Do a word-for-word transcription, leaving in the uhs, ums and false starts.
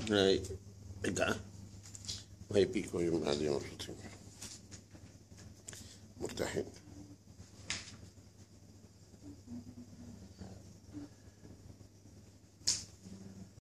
هاي قطعة وهي بيكو من هذه مبسوطين مرتاحين.